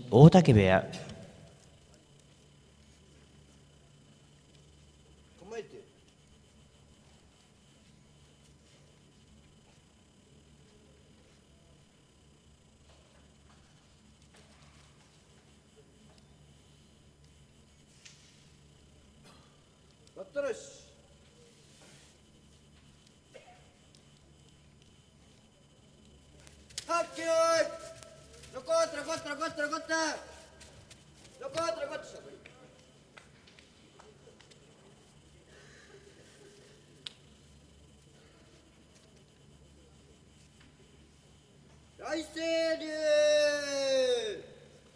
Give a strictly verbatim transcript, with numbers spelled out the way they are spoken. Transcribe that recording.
大竹部屋。 構えて。待ったらし。はっきよい。残った残った残った残った。残った残った。来世流